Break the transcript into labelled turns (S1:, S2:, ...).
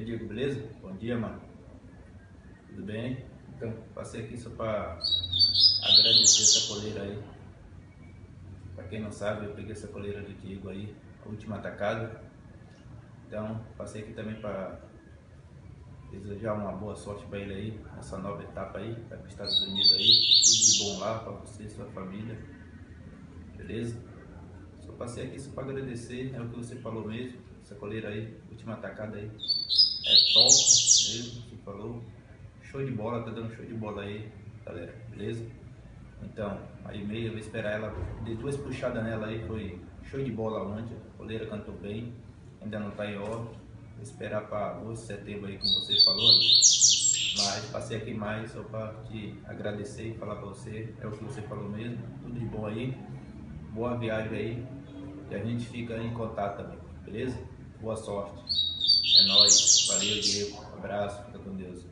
S1: aí, Diego, beleza? Bom dia, mano. Tudo bem? Então, passei aqui só para agradecer essa coleira aí. Para quem não sabe, eu peguei essa coleira do Diego aí, a última atacada. Então, passei aqui também para desejar uma boa sorte para ele aí, nessa nova etapa aí, para os Estados Unidos aí. Tudo de bom lá para você e sua família. Beleza? Só passei aqui só para agradecer, é o que você falou mesmo. Essa coleira aí, última atacada aí, é top mesmo, você falou. Show de bola, tá dando show de bola aí, galera, beleza? Então, aí meia, eu vou esperar ela, dei 2 puxadas nela aí, foi show de bola ontem, a coleira cantou bem, ainda não tá em ordem, vou esperar para agosto, setembro aí, como você falou, mas passei aqui mais só para te agradecer e falar para você, é o que você falou mesmo, tudo de bom aí, boa viagem aí, e a gente fica em contato também, beleza? Boa sorte, é nóis, valeu Diego, abraço, fica com Deus.